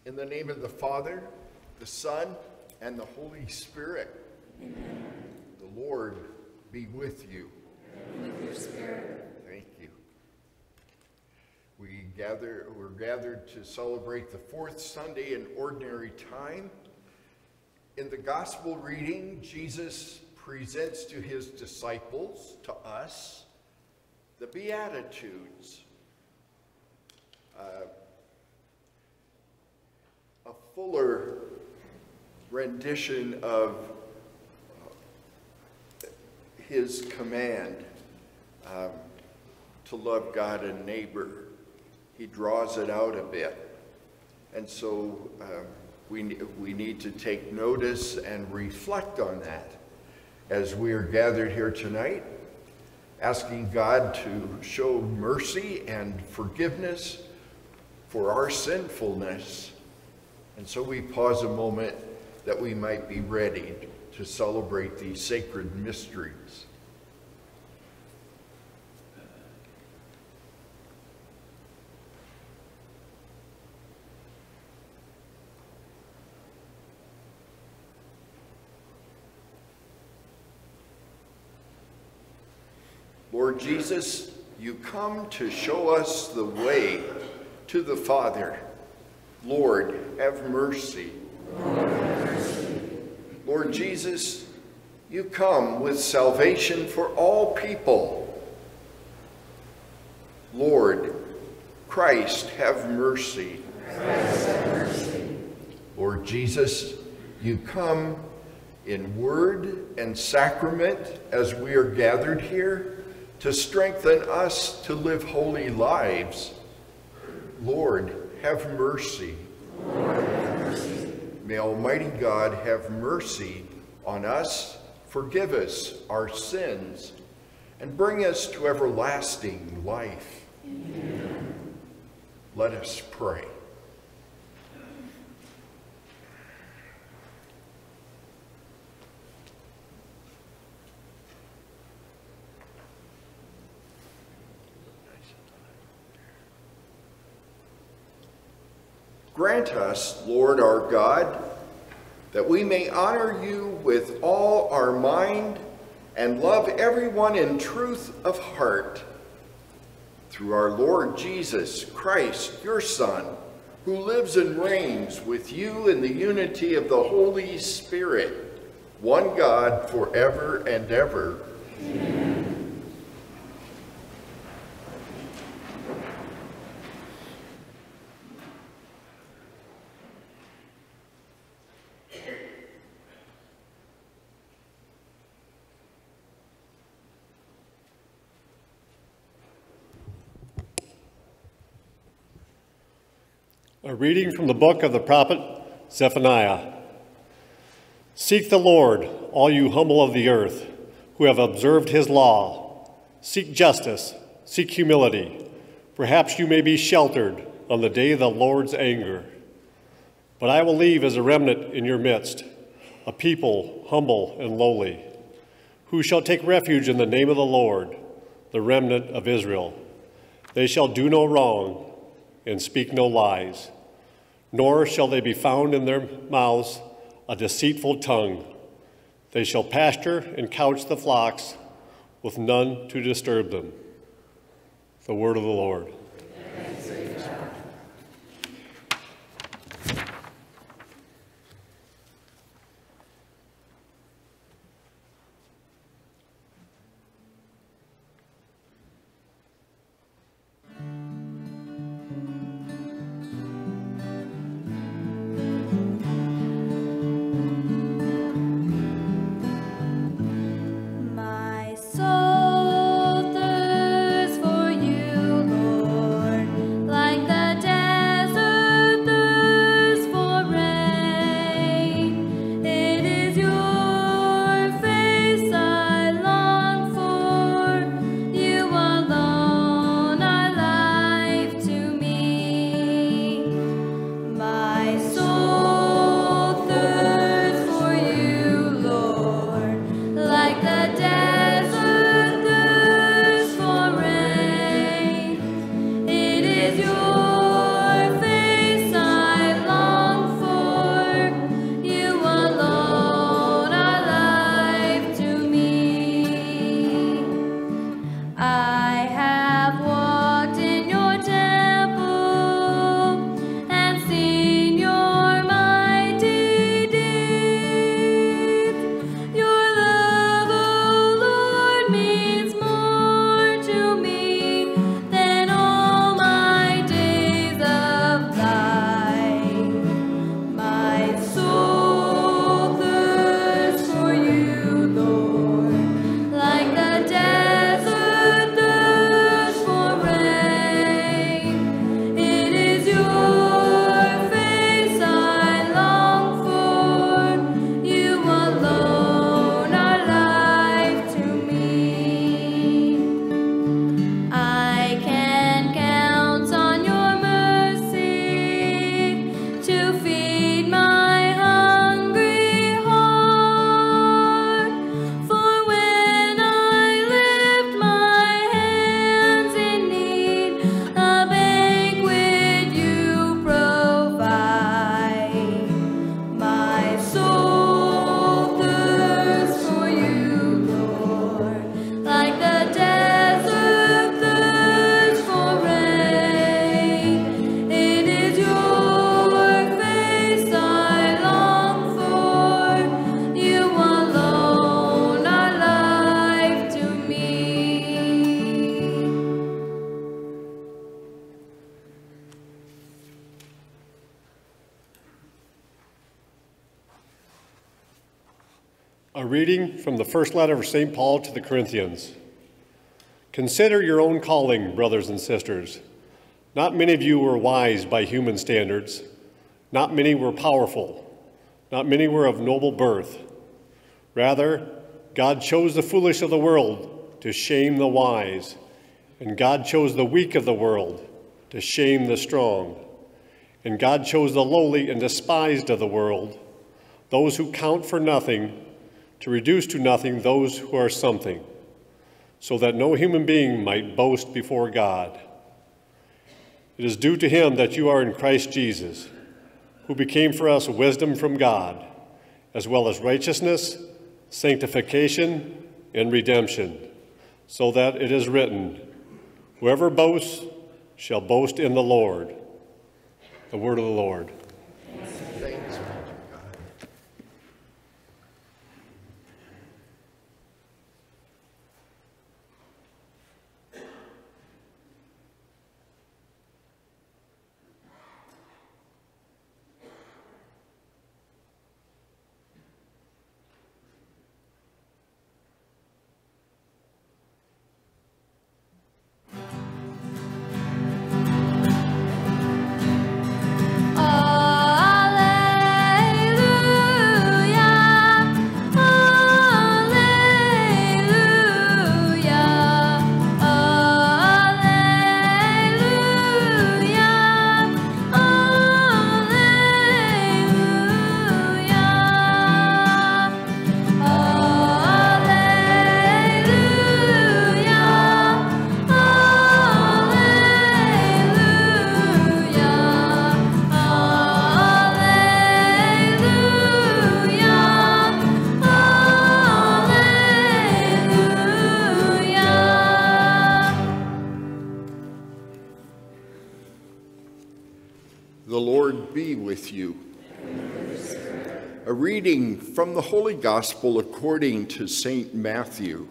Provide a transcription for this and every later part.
In the name of the Father, the Son, and the Holy Spirit. Amen. The Lord be with you. And with your spirit. Thank you. We're gathered to celebrate the fourth Sunday in Ordinary Time. In the Gospel reading, Jesus presents to his disciples, to us, the Beatitudes. A fuller rendition of his command to love God and neighbor. He draws it out a bit. And so we need to take notice and reflect on that as we are gathered here tonight, asking God to show mercy and forgiveness for our sinfulness. And so we pause a moment that we might be ready to celebrate these sacred mysteries. Lord Jesus, you come to show us the way to the Father. Lord, have mercy. Lord, have mercy. Lord Jesus, you come with salvation for all people. Lord, Christ, have mercy. Christ, have mercy. Lord Jesus, you come in word and sacrament as we are gathered here to strengthen us to live holy lives. Lord, have mercy. Lord, have mercy. May Almighty God have mercy on us, forgive us our sins, and bring us to everlasting life. Amen. Let us pray. Grant us, Lord our God, that we may honor you with all our mind and love everyone in truth of heart. Through our Lord Jesus Christ, your Son, who lives and reigns with you in the unity of the Holy Spirit, one God forever and ever. Amen. A reading from the book of the prophet Zephaniah. Seek the Lord, all you humble of the earth, who have observed his law. Seek justice, seek humility. Perhaps you may be sheltered on the day of the Lord's anger. But I will leave as a remnant in your midst, a people humble and lowly, who shall take refuge in the name of the Lord, the remnant of Israel. They shall do no wrong and speak no lies, nor shall they be found in their mouths a deceitful tongue. They shall pasture and couch the flocks with none to disturb them. The word of the Lord. Thanks be to God. My soul thirsts for you, Lord. A reading from the first letter of St. Paul to the Corinthians. Consider your own calling, brothers and sisters. Not many of you were wise by human standards. Not many were powerful. Not many were of noble birth. Rather, God chose the foolish of the world to shame the wise, and God chose the weak of the world to shame the strong. And God chose the lowly and despised of the world, those who count for nothing, to reduce to nothing those who are something, so that no human being might boast before God. It is due to him that you are in Christ Jesus, who became for us wisdom from God, as well as righteousness, sanctification, and redemption, so that it is written, whoever boasts shall boast in the Lord. The word of the Lord. Thanks. The Lord be with you. A reading from the Holy Gospel according to St. Matthew.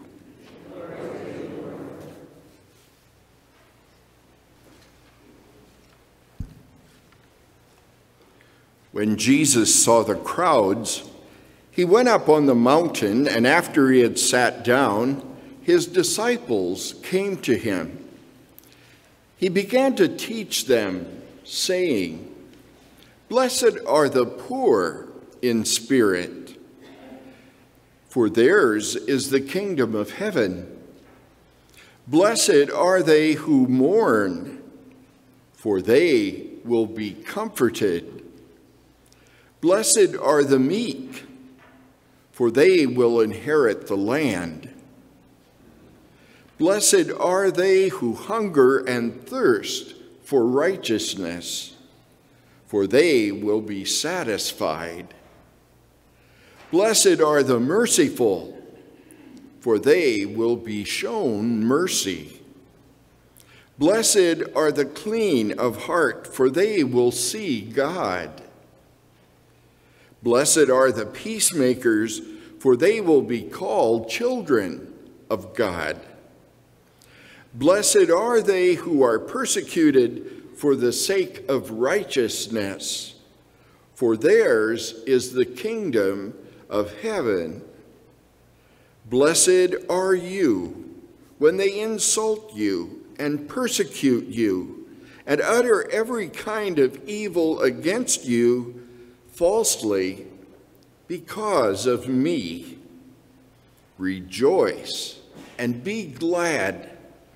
When Jesus saw the crowds, he went up on the mountain, and after he had sat down, his disciples came to him. He began to teach them, saying, "Blessed are the poor in spirit, for theirs is the kingdom of heaven. Blessed are they who mourn, for they will be comforted. Blessed are the meek, for they will inherit the land. Blessed are they who hunger and thirst for righteousness, for they will be satisfied. Blessed are the merciful, for they will be shown mercy. Blessed are the clean of heart, for they will see God. Blessed are the peacemakers, for they will be called children of God. Blessed are they who are persecuted for the sake of righteousness, for theirs is the kingdom of heaven. Blessed are you when they insult you and persecute you and utter every kind of evil against you falsely because of me. Rejoice and be glad,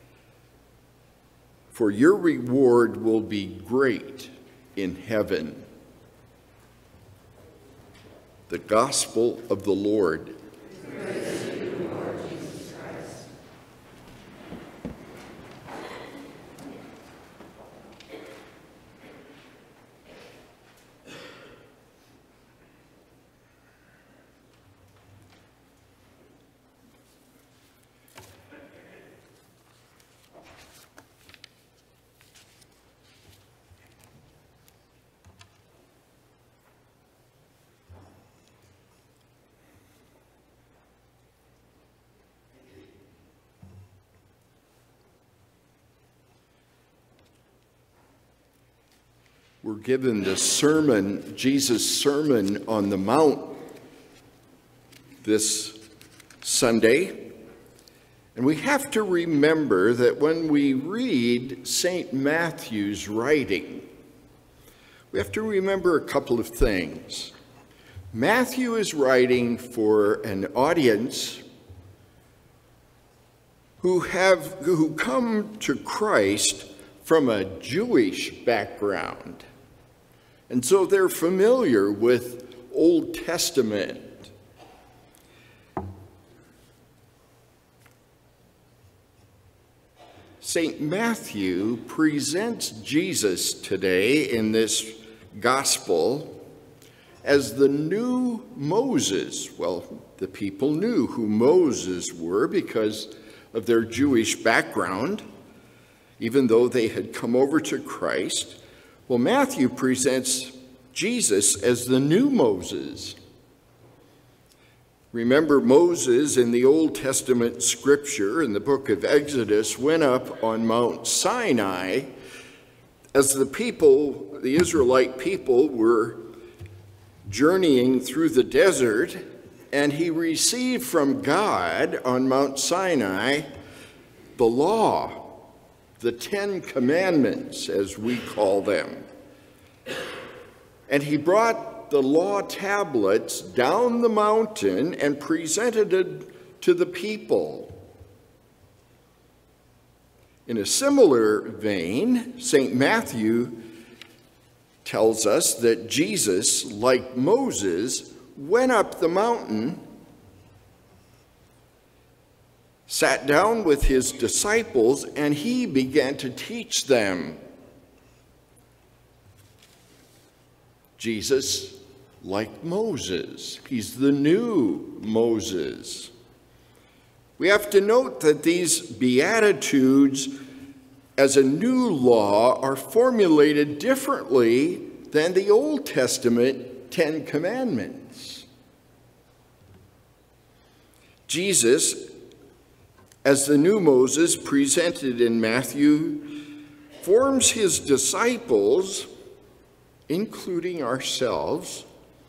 for your reward will be great in heaven." The Gospel of the Lord. Praise to you, Lord Jesus Christ. We're given the sermon, Jesus' Sermon on the Mount. this Sunday. And we have to remember that when we read St. Matthew's writing, we have to remember a couple of things. Matthew is writing for an audience who come to Christ from a Jewish background. And so they're familiar with Old Testament. St. Matthew presents Jesus today in this gospel as the new Moses. Well, the people knew who Moses were because of their Jewish background, even though they had come over to Christ. Well, Matthew presents Jesus as the new Moses. Remember, Moses in the Old Testament scripture in the book of Exodus went up on Mount Sinai as the Israelite people were journeying through the desert, and he received from God on Mount Sinai the law, the 10 Commandments, as we call them. And he brought the law tablets down the mountain and presented it to the people. In a similar vein, St. Matthew tells us that Jesus, like Moses, went up the mountain, sat down with his disciples, and he began to teach them. Jesus, like Moses, he's the new Moses. We have to note that these Beatitudes as a new law are formulated differently than the Old Testament 10 Commandments. Jesus, as the new Moses presented in Matthew, forms his disciples, including ourselves,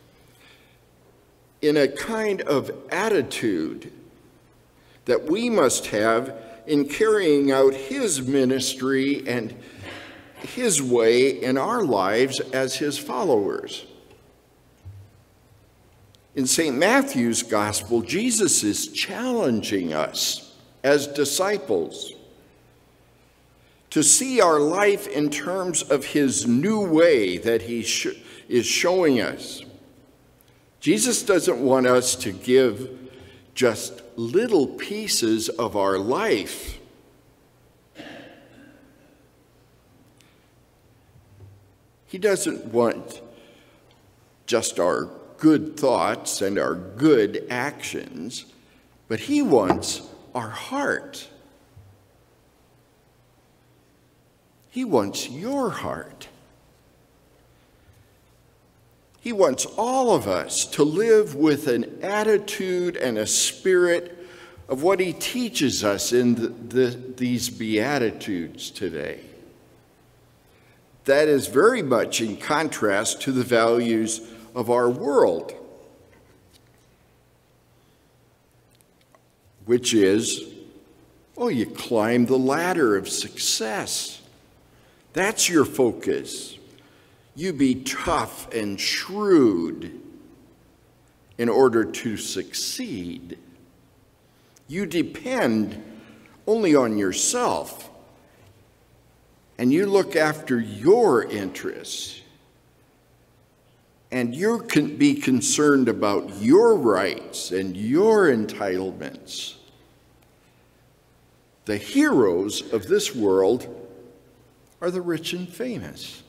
in a kind of attitude that we must have in carrying out his ministry and his way in our lives as his followers. In St. Matthew's Gospel, Jesus is challenging us as disciples to see our life in terms of his new way that he is showing us. Jesus doesn't want us to give just little pieces of our life. He doesn't want just our good thoughts and our good actions, but he wants our heart. He wants your heart. He wants all of us to live with an attitude and a spirit of what he teaches us in these Beatitudes today. That is very much in contrast to the values of our world, which is, you climb the ladder of success. That's your focus. You be tough and shrewd in order to succeed. You depend only on yourself, and you look after your interests, and you can be concerned about your rights and your entitlements. The heroes of this world are the rich and famous.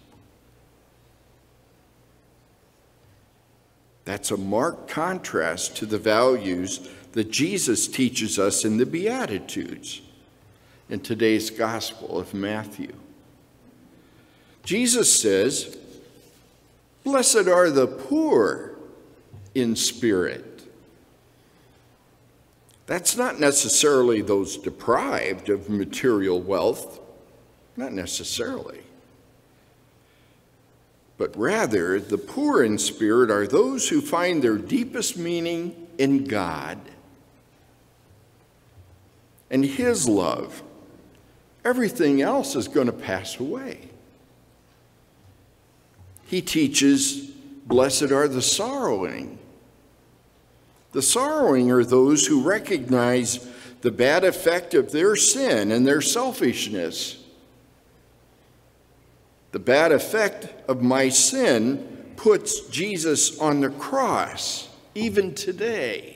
That's a marked contrast to the values that Jesus teaches us in the Beatitudes in today's Gospel of Matthew. Jesus says, "Blessed are the poor in spirit." That's not necessarily those deprived of material wealth, not necessarily. But rather, the poor in spirit are those who find their deepest meaning in God and his love, everything else is going to pass away. He teaches, blessed are the sorrowing. The sorrowing are those who recognize the bad effect of their sin and their selfishness. The bad effect of my sin puts Jesus on the cross, even today.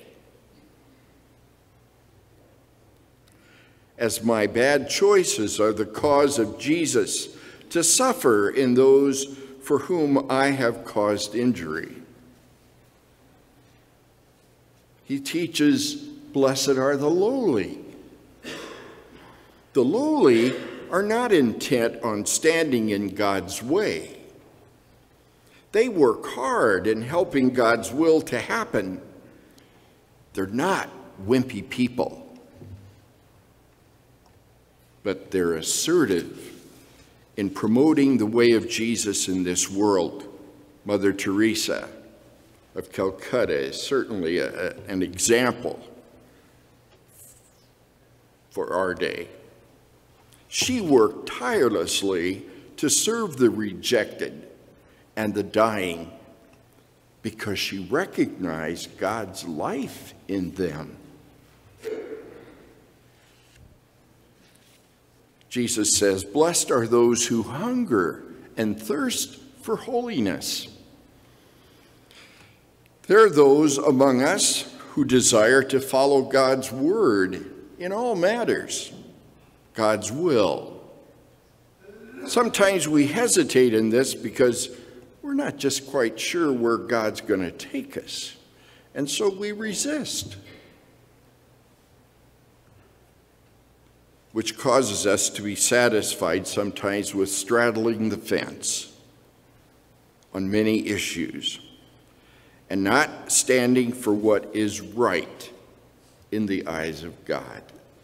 As my bad choices are the cause of Jesus to suffer in those for whom I have caused injury. He teaches, blessed are the lowly. The lowly are not intent on standing in God's way. They work hard in helping God's will to happen. They're not wimpy people, but they're assertive in promoting the way of Jesus in this world. Mother Teresa of Calcutta is certainly an example for our day. She worked tirelessly to serve the rejected and the dying because she recognized God's life in them. Jesus says, blessed are those who hunger and thirst for holiness. There are those among us who desire to follow God's word in all matters, God's will. Sometimes we hesitate in this because we're not just quite sure where God's going to take us, and so we resist, which causes us to be satisfied sometimes with straddling the fence on many issues and not standing for what is right in the eyes of God.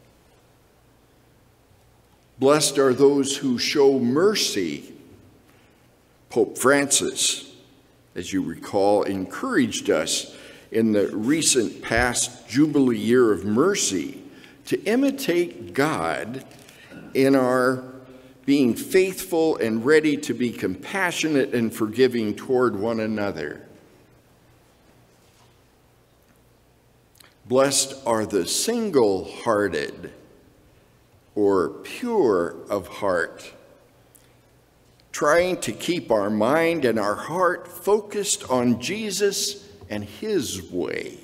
Blessed are those who show mercy. Pope Francis, as you recall, encouraged us in the recent past Jubilee year of mercy to imitate God in our being faithful and ready to be compassionate and forgiving toward one another. Blessed are the single-hearted or pure of heart, trying to keep our mind and our heart focused on Jesus and his way.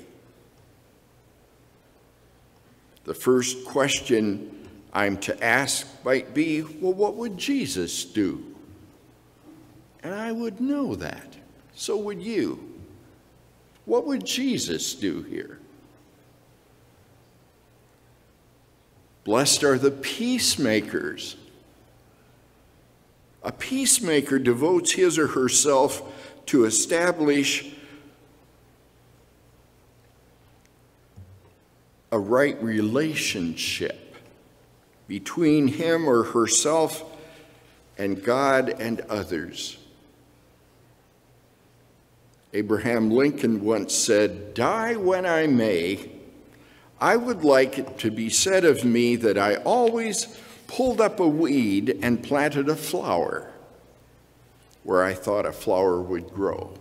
The first question I'm to ask might be, well, what would Jesus do? And I would know that. So would you. What would Jesus do here? Blessed are the peacemakers. A peacemaker devotes his or herself to establish a right relationship between him or herself and God and others. Abraham Lincoln once said, "Die when I may, I would like it to be said of me that I always pulled up a weed and planted a flower where I thought a flower would grow."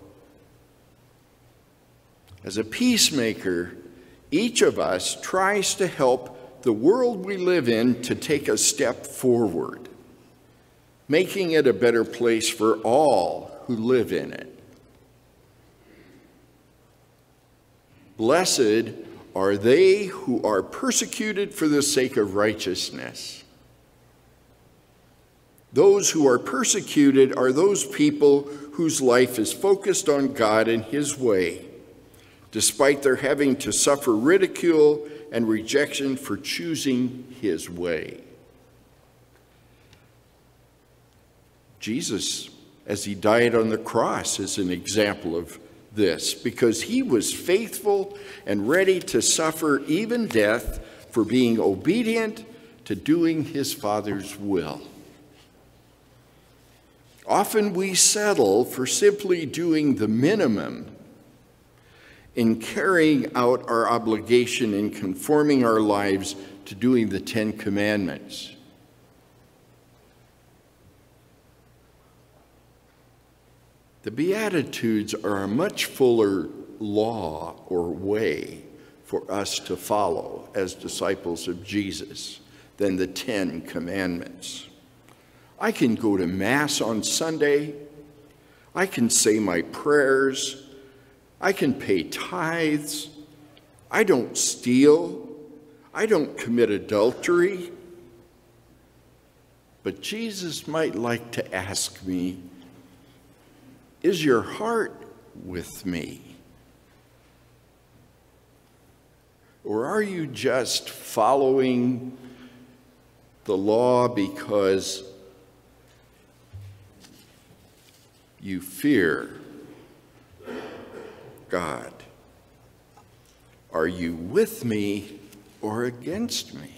As a peacemaker, each of us tries to help the world we live in to take a step forward, making it a better place for all who live in it. Blessed are they who are persecuted for the sake of righteousness. Those who are persecuted are those people whose life is focused on God and his way, despite their having to suffer ridicule and rejection for choosing his way. Jesus, as he died on the cross, is an example of this, because he was faithful and ready to suffer even death for being obedient to doing his Father's will. Often we settle for simply doing the minimum in carrying out our obligation in conforming our lives to doing the 10 Commandments. The Beatitudes are a much fuller law or way for us to follow as disciples of Jesus than the 10 Commandments. I can go to Mass on Sunday. I can say my prayers. I can pay tithes. I don't steal. I don't commit adultery. But Jesus might like to ask me, is your heart with me? Or are you just following the law because you fear God? Are you with me or against me?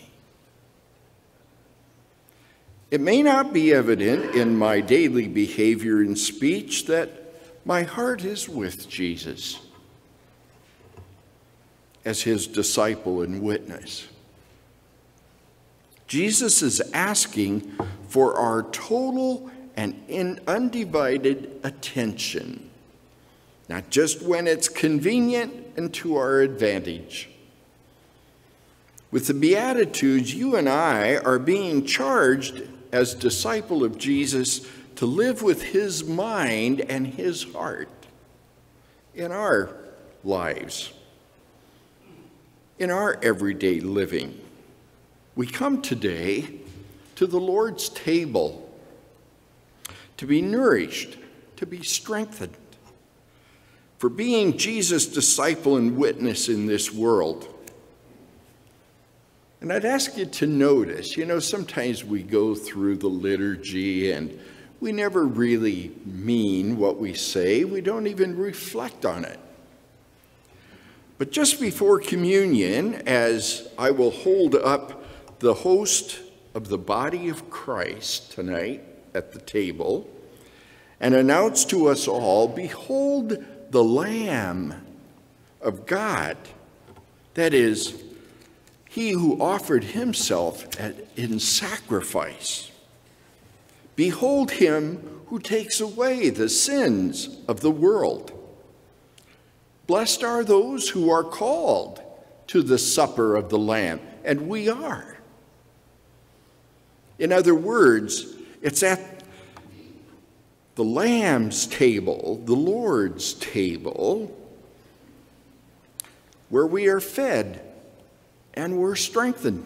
It may not be evident in my daily behavior and speech that my heart is with Jesus as his disciple and witness. Jesus is asking for our total and undivided attention, not just when it's convenient and to our advantage. With the Beatitudes, you and I are being charged as disciple of Jesus to live with his mind and his heart in our lives, in our everyday living. We come today to the Lord's table to be nourished, to be strengthened, for being Jesus' disciple and witness in this world. And I'd ask you to notice, sometimes we go through the liturgy and we never really mean what we say. We don't even reflect on it. But just before communion, as I will hold up the host of the body of Christ tonight at the table and announce to us all, behold the Lamb of God, that is, he who offered himself in sacrifice. Behold him who takes away the sins of the world. Blessed are those who are called to the supper of the Lamb, and we are. In other words, it's at the Lamb's table, the Lord's table, where we are fed and we're strengthened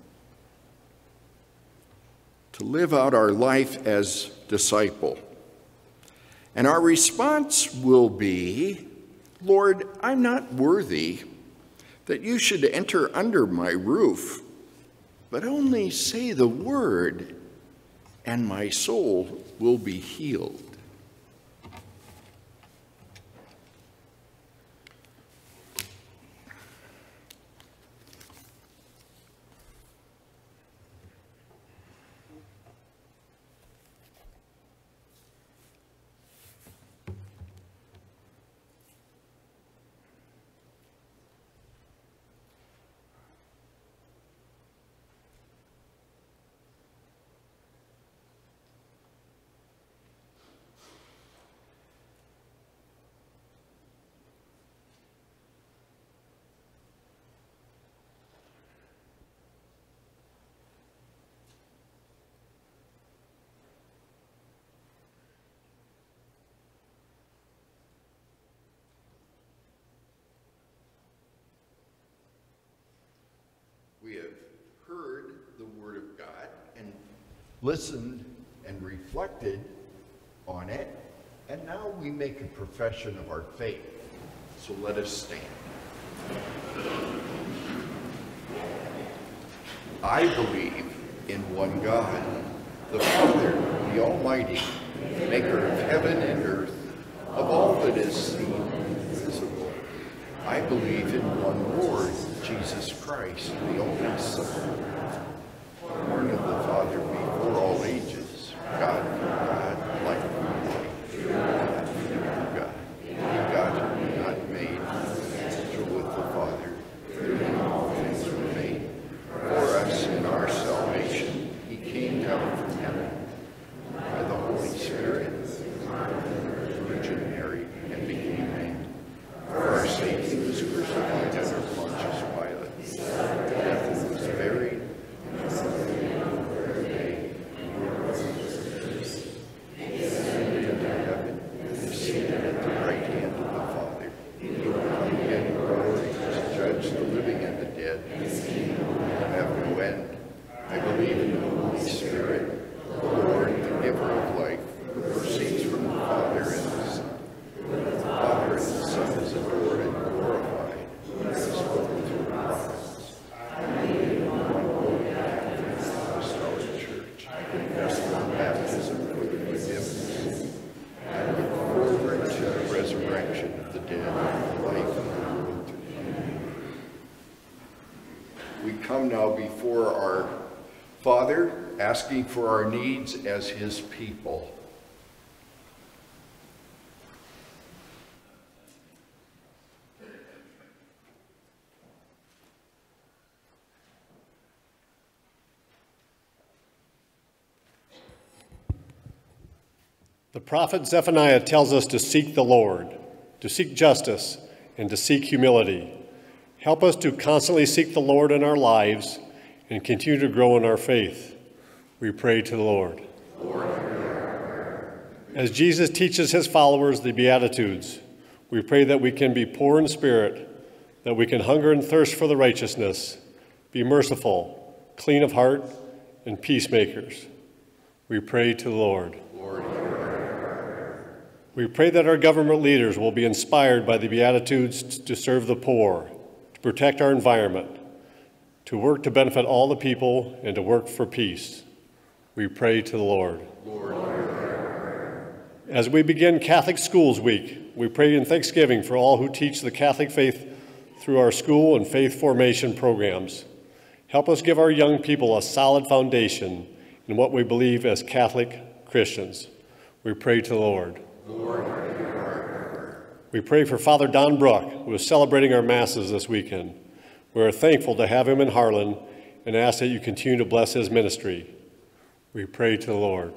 to live out our life as disciple. And our response will be, Lord, I'm not worthy that you should enter under my roof, but only say the word, and my soul will be healed. We have heard the Word of God and listened and reflected on it, and now we make a profession of our faith. So let us stand. I believe in one God, the Father, the Almighty, maker of heaven and earth, of all that is seen and visible. I believe in one Lord, Jesus Christ, the only Son, born of the Father before all ages, God from God, light from light, God from God, begotten, not made, come now before our Father, asking for our needs as his people. The prophet Zephaniah tells us to seek the Lord, to seek justice, and to seek humility. Help us to constantly seek the Lord in our lives and continue to grow in our faith. We pray to the Lord. As Jesus teaches his followers the Beatitudes, we pray that we can be poor in spirit, that we can hunger and thirst for the righteousness, be merciful, clean of heart, and peacemakers. We pray to the Lord. We pray that our government leaders will be inspired by the Beatitudes to serve the poor, to protect our environment, to work to benefit all the people, and to work for peace. We pray to the Lord. As we begin Catholic Schools Week, we pray in thanksgiving for all who teach the Catholic faith through our school and faith formation programs. Help us give our young people a solid foundation in what we believe as Catholic Christians. We pray to the Lord. We pray for Father Don Bruck, who is celebrating our Masses this weekend. We are thankful to have him in Harlan and ask that you continue to bless his ministry. We pray to the Lord.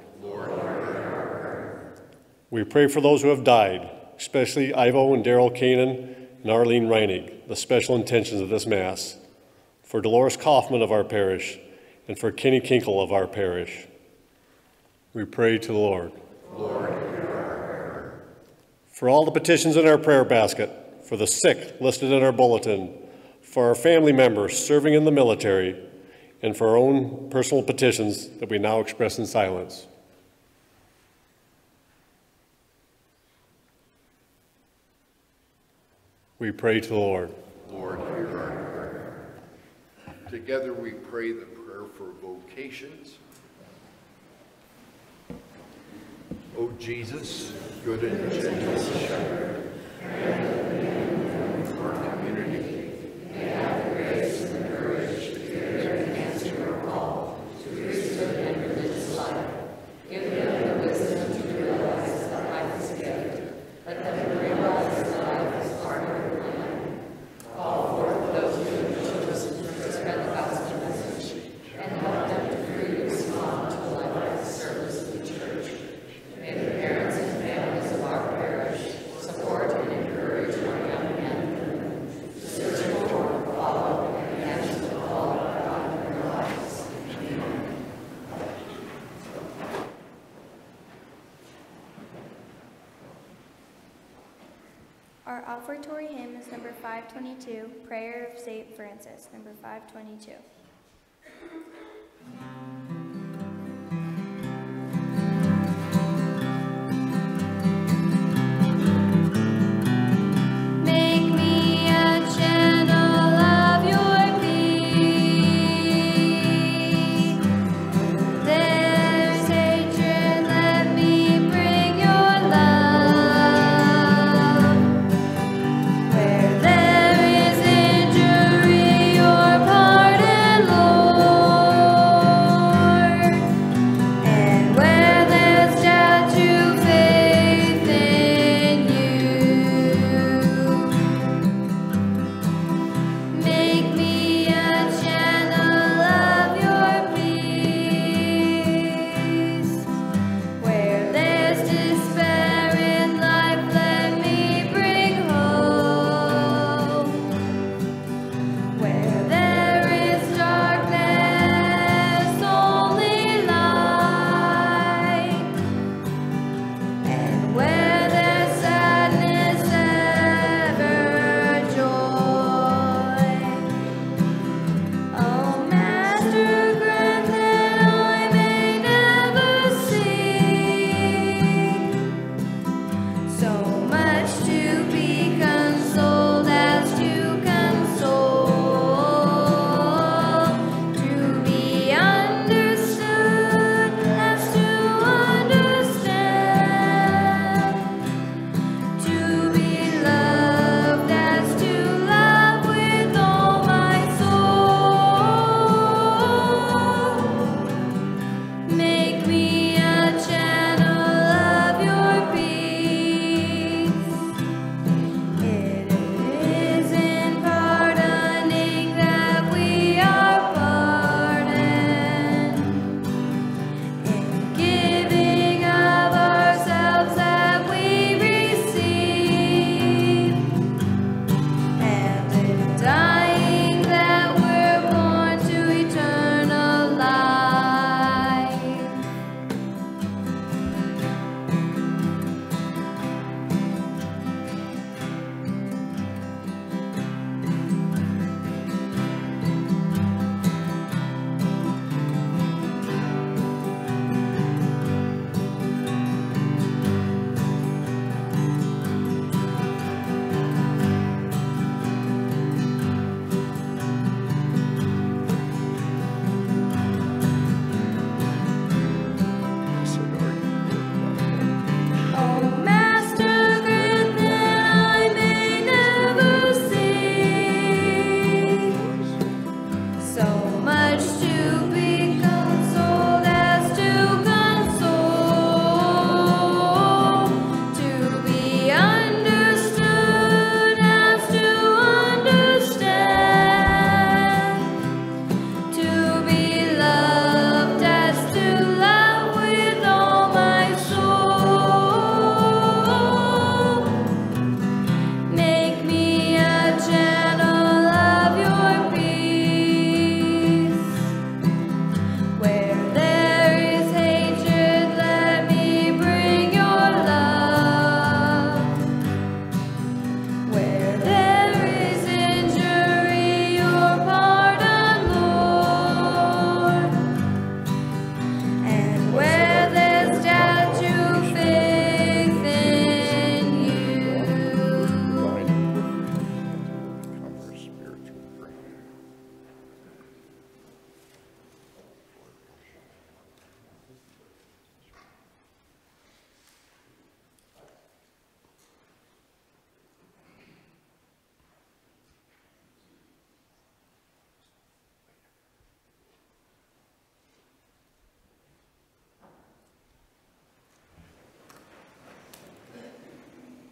We pray for those who have died, especially Ivo and Daryl Kanan and Arlene Reinig, the special intentions of this Mass, for Dolores Kaufman of our parish, and for Kenny Kinkle of our parish. We pray to the Lord. For all the petitions in our prayer basket, for the sick listed in our bulletin, for our family members serving in the military, and for our own personal petitions that we now express in silence. We pray to the Lord. Lord, hear our prayer. Together we pray the prayer for vocations. O Jesus, good and gentle shepherd, and of our community, may have the grace and the courage to bear and answer your call to priesthood and religious life. Give them the wisdom to realize that life is a gift. Let them realize that life is part of your plan. Call forth those who have chosen to spread the gospel message, and help them to freely respond to a life of service to the church. May the parents and families of our parish support and encourage our young men to search for, follow, and answer the call of God in their lives. Amen. Our offertory hymn is number 522, Prayer of St. Francis, number 522. Make me a channel of your peace. There's hatred, let me bring your love. Where there is injury, your pardon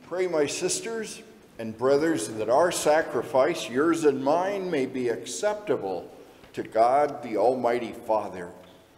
Pray, my sisters and brothers, that our sacrifice, yours and mine, may be acceptable to God, the Almighty Father.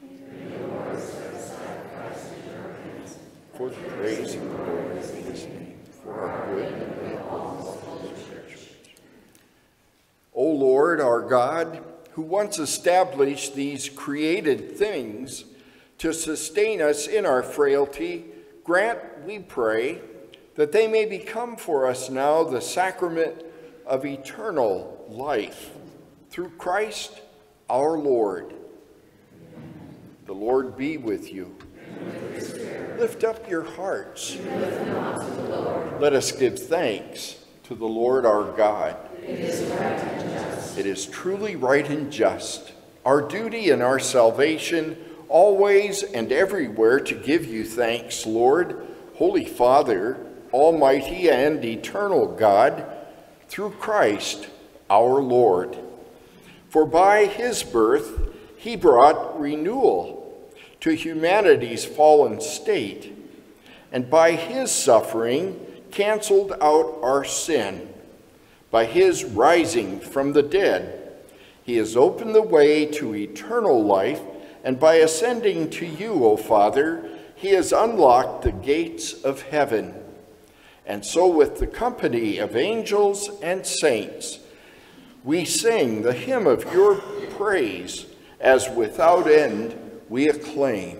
For the praise of the Lord in his name, for our good and the all of the church. O Lord, our God, who once established these created things to sustain us in our frailty, grant, we pray, that they may become for us now the sacrament of eternal life. Through Christ our Lord. The Lord be with you. Lift up your hearts. Let us give thanks to the Lord our God. It is right and just. It is truly right and just, our duty and our salvation, always and everywhere to give you thanks, Lord, Holy Father, Almighty and eternal God, through Christ our Lord. For by his birth he brought renewal to humanity's fallen state, and by his suffering canceled out our sin. By his rising from the dead, he has opened the way to eternal life, and by ascending to you, O Father, he has unlocked the gates of heaven. And so with the company of angels and saints, we sing the hymn of your praise, as without end we acclaim.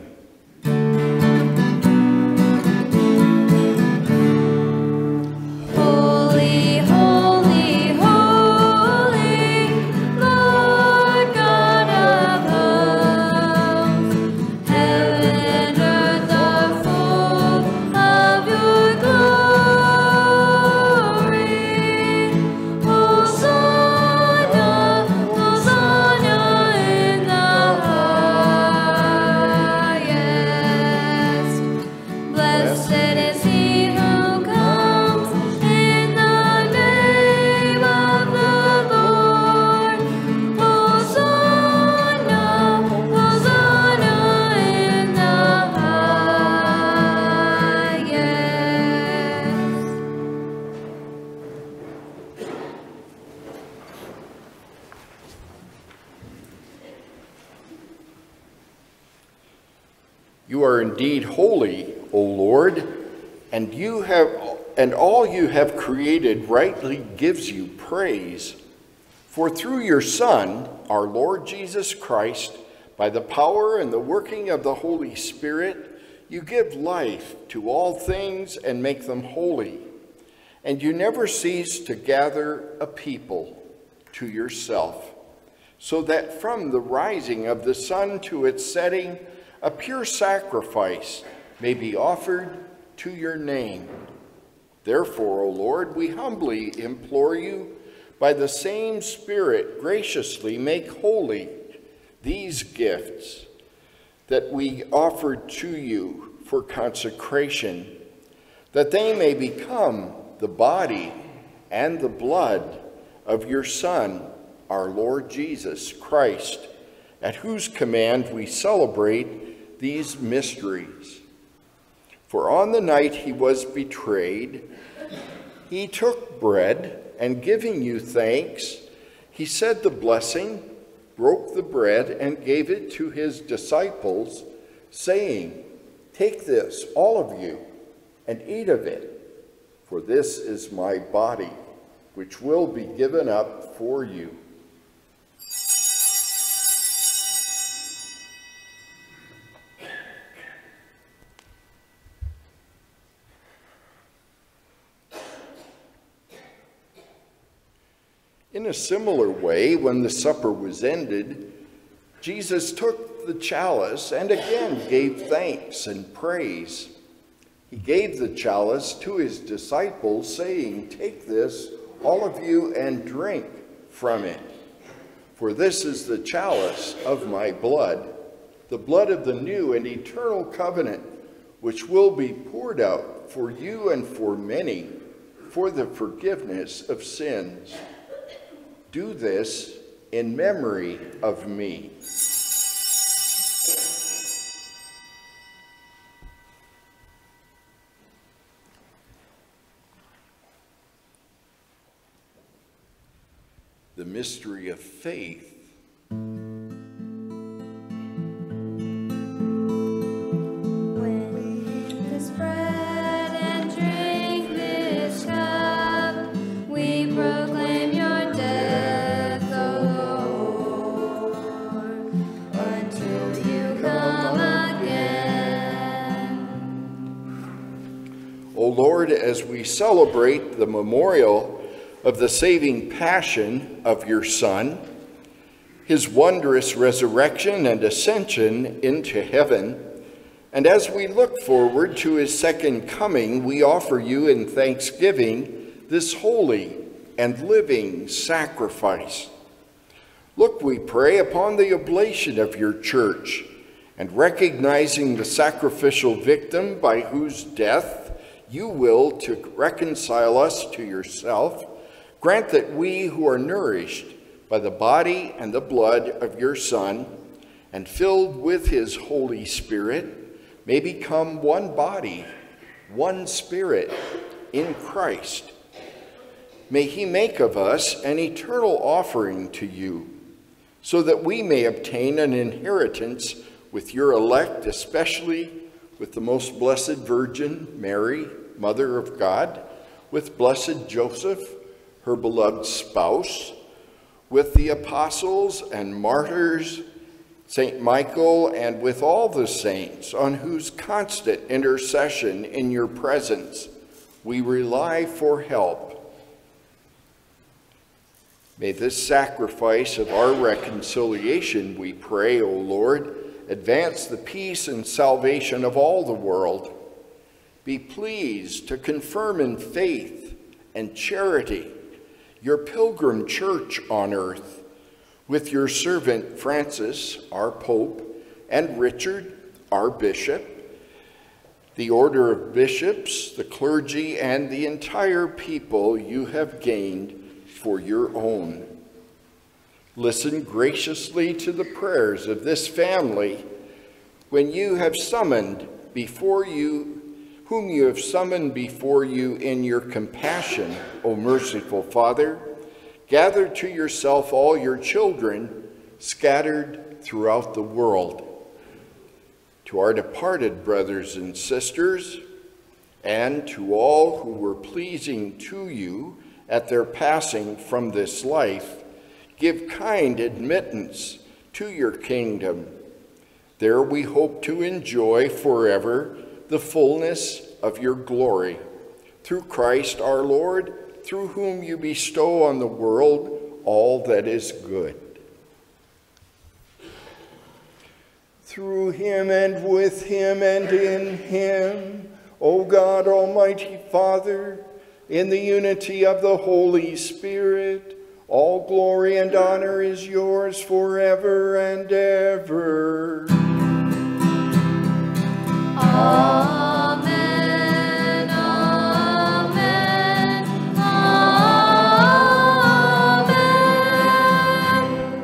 Holy, holy, holy, Lord God of hosts, heaven and earth are full of your glory. Hosanna, Hosanna in the highest. Blessed is he who comes in the name of the Lord. Hosanna, Hosanna in the highest. You are indeed holy, O Lord, and all you have created rightly gives you praise. For through your Son, our Lord Jesus Christ, by the power and the working of the Holy Spirit, you give life to all things and make them holy. And you never cease to gather a people to yourself, so that from the rising of the sun to its setting, a pure sacrifice may be offered to your name. Therefore, O Lord, we humbly implore you, by the same Spirit, graciously make holy these gifts that we offer to you for consecration, that they may become the body and the blood of your Son, our Lord Jesus Christ, at whose command we celebrate these mysteries. For on the night he was betrayed, he took bread, and giving you thanks, he said the blessing, broke the bread, and gave it to his disciples, saying, "Take this, all of you, and eat of it, for this is my body, which will be given up for you." In a similar way, when the supper was ended, Jesus took the chalice and again gave thanks and praise. He gave the chalice to his disciples, saying, "Take this, all of you, and drink from it. For this is the chalice of my blood, the blood of the new and eternal covenant, which will be poured out for you and for many for the forgiveness of sins. Do this in memory of me." the mystery of faith. When this bread and drink this cup, we proclaim your death, O Lord, until you come again. O Lord, as we celebrate the memorial of the saving passion of your Son, his wondrous resurrection and ascension into heaven, and as we look forward to his second coming, we offer you in thanksgiving this holy and living sacrifice. Look, we pray, upon the oblation of your church, and recognizing the sacrificial victim by whose death you will to reconcile us to yourself, grant that we who are nourished by the body and the blood of your Son, and filled with his Holy Spirit, may become one body, one spirit in Christ. May he make of us an eternal offering to you, so that we may obtain an inheritance with your elect, especially with the most blessed Virgin Mary, Mother of God, with blessed Joseph, her beloved spouse, with the apostles and martyrs, Saint Michael, and with all the saints on whose constant intercession in your presence we rely for help. May this sacrifice of our reconciliation, we pray, O Lord, advance the peace and salvation of all the world. Be pleased to confirm in faith and charity your pilgrim church on earth, with your servant Francis, our Pope, and Richard, our Bishop, the order of bishops, the clergy, and the entire people you have gained for your own. Listen graciously to the prayers of this family when you have summoned before you whom you have summoned before you in your compassion, O merciful Father. Gather to yourself all your children scattered throughout the world. To our departed brothers and sisters, and to all who were pleasing to you at their passing from this life, give kind admittance to your kingdom. There we hope to enjoy forever the fullness of your glory. Through Christ our Lord, through whom you bestow on the world all that is good. Through him and with him and in him, O God, Almighty Father, in the unity of the Holy Spirit, all glory and honor is yours forever and ever. Amen, amen, amen.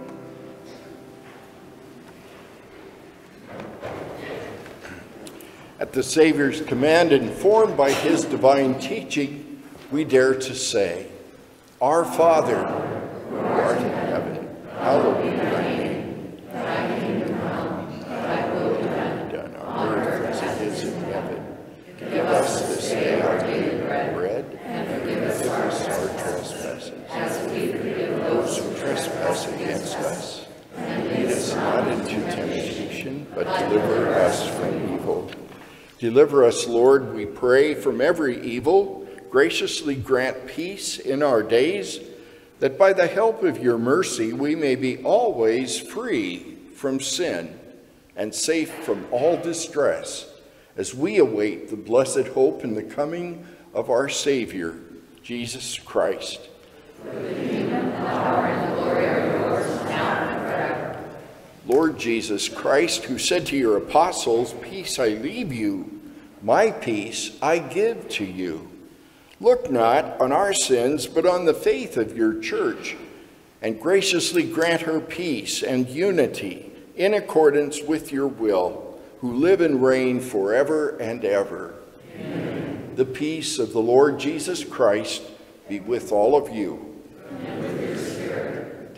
At the Savior's command, informed by his divine teaching, we dare to say, Our Father, who art in heaven, hallowed be thy name. Thy kingdom come, thy will be done On earth as it is in heaven. Give us this day our daily bread, And forgive us our trespasses, as we forgive those who trespass against us. And lead us not into temptation, but deliver us from evil. Deliver us, Lord, we pray, from every evil. Graciously grant peace in our days, that by the help of your mercy we may be always free from sin and safe from all distress, as we await the blessed hope and the coming of our Savior, Jesus Christ. For the kingdom, power, and glory are yours, now and forever. Lord Jesus Christ, who said to your apostles, Peace I leave you, my peace I give to you. Look not on our sins, but on the faith of your church, and graciously grant her peace and unity in accordance with your will, who live and reign forever and ever. Amen. The peace of the Lord Jesus Christ be with all of you. And with your spirit.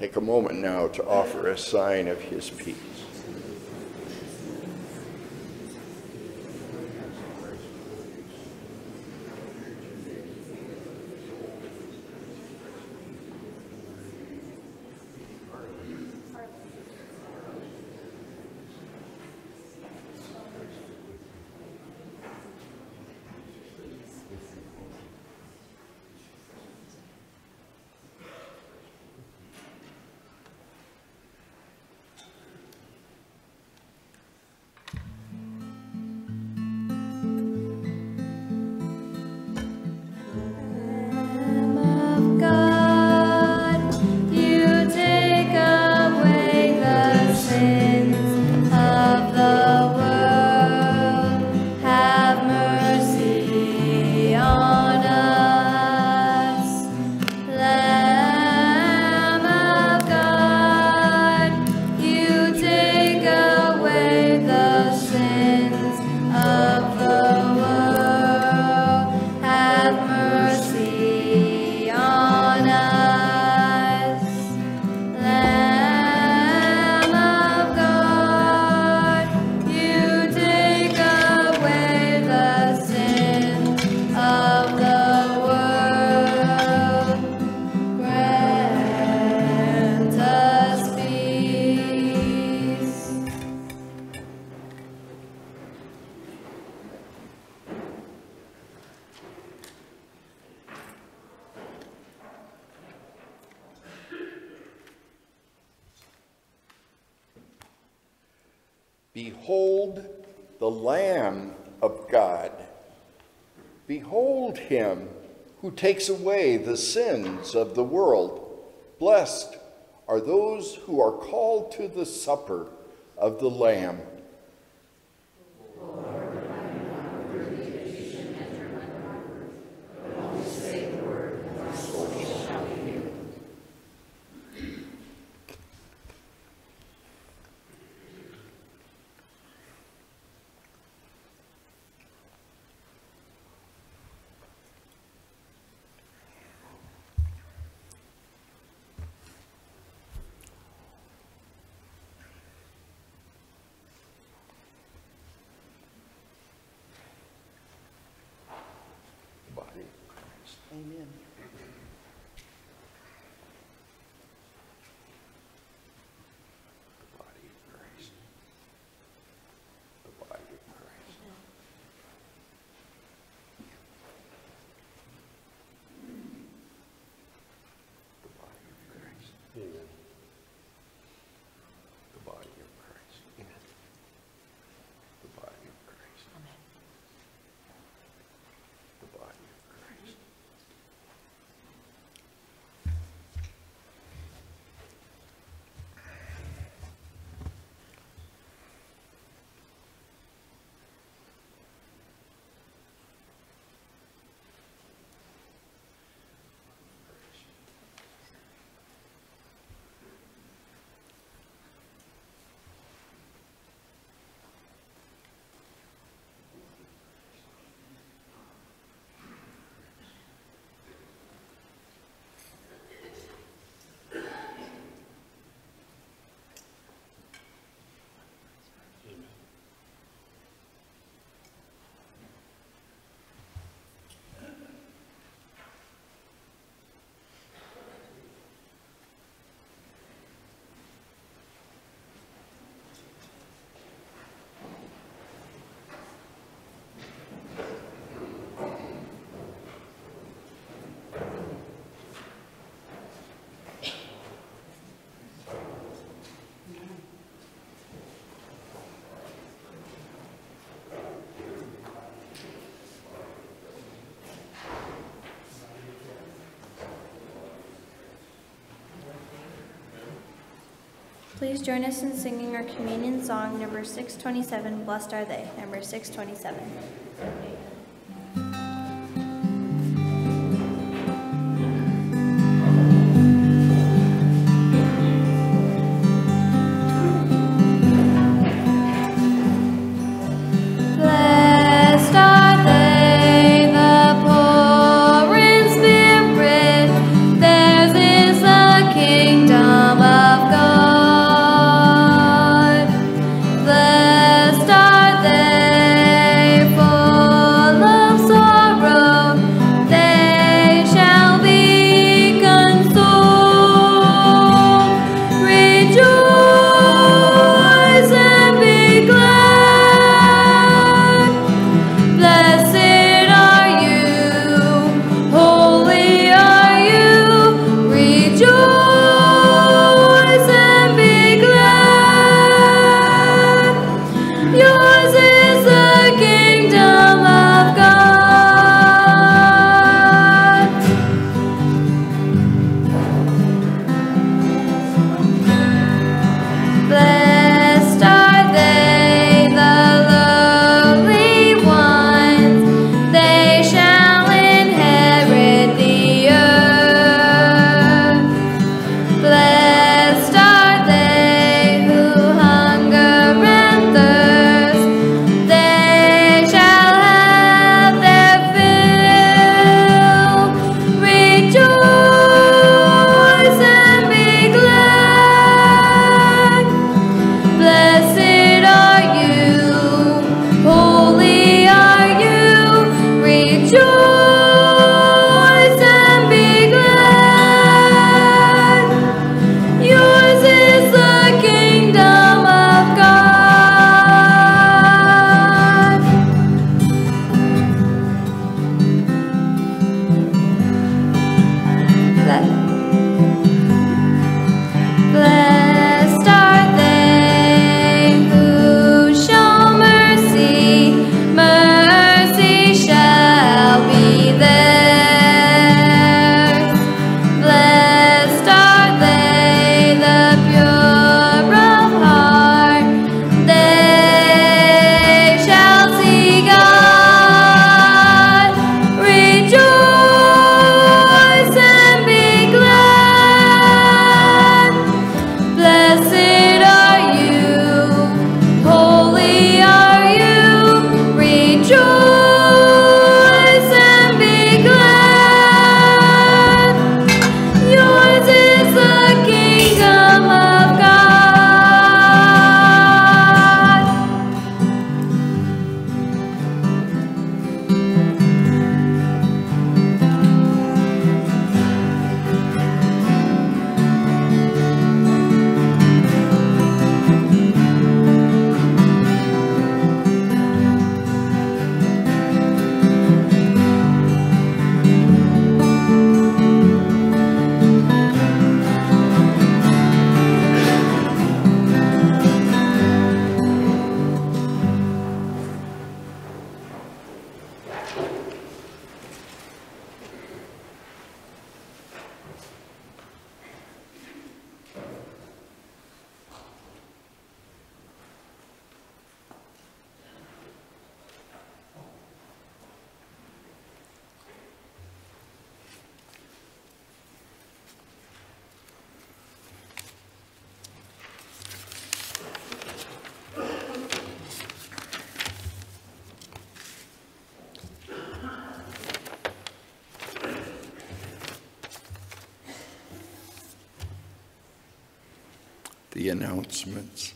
take a moment now to offer a sign of his peace. Behold the Lamb of God. Behold him who takes away the sins of the world. Blessed are those who are called to the supper of the Lamb. Amen. The body of Christ. The body of Christ. The body of Christ. Amen. The body of Christ. Amen. The body of Christ. Amen. The body of Christ. Please join us in singing our communion song, number 627, Blessed Are They, number 627. Blessed are they, the poor in spirit, theirs is the kingdom the announcements.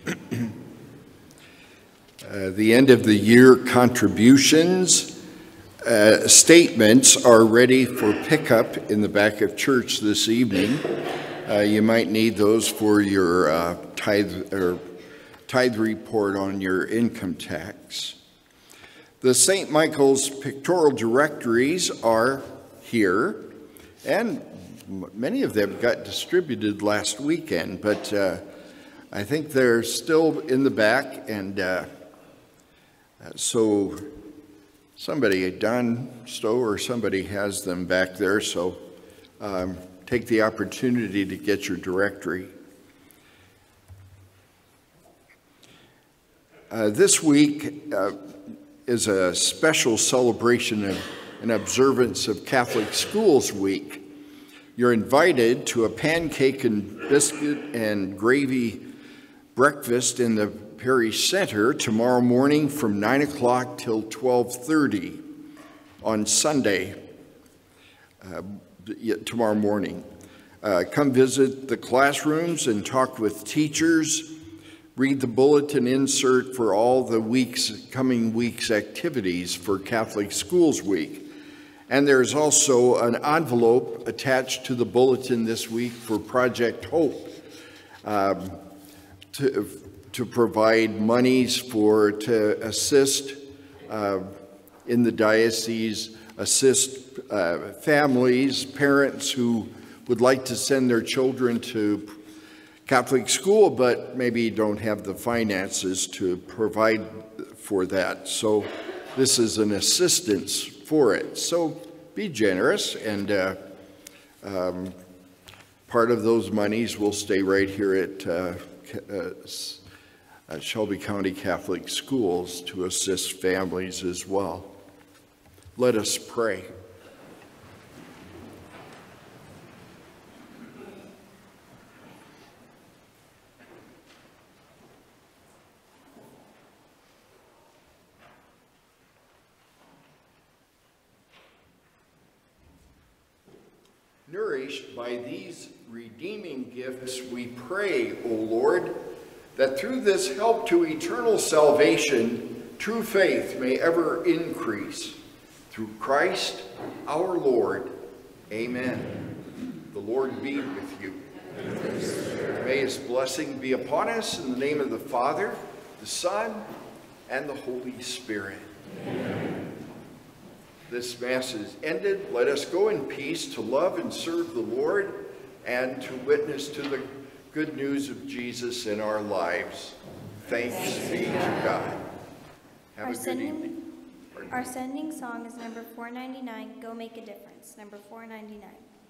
The end of the year contributions statements are ready for pickup in the back of church this evening. You might need those for your tithe report on your income tax. The St. Michael's pictorial directories are here, and many of them got distributed last weekend, but I think they're still in the back, and so somebody, Don Stowe or somebody, has them back there, so take the opportunity to get your directory. This week is a special celebration of an observance of Catholic Schools Week. You're invited to a pancake and biscuit and gravy breakfast in the Parish Center tomorrow morning from 9 o'clock till 12:30 on Sunday, tomorrow morning. Come visit the classrooms and talk with teachers. Read the bulletin insert for all the coming week's activities for Catholic Schools Week. And there's also an envelope attached to the bulletin this week for Project Hope to provide monies to assist in the diocese, assist families, parents who would like to send their children to Catholic school, but maybe don't have the finances to provide for that. So this is an assistance for it. So be generous, and part of those monies will stay right here at Shelby County Catholic Schools to assist families as well. Let us pray. Nourished by these redeeming gifts, we pray, O Lord, that through this help to eternal salvation, true faith may ever increase. Through Christ our Lord. Amen. The Lord be with you. May his blessing be upon us in the name of the Father, the Son, and the Holy Spirit. Amen. This Mass is ended. Let us go in peace to love and serve the Lord and to witness to the good news of Jesus in our lives. Thanks be to God. Have a good evening. Our sending song is number 499, Go Make a Difference, number 499.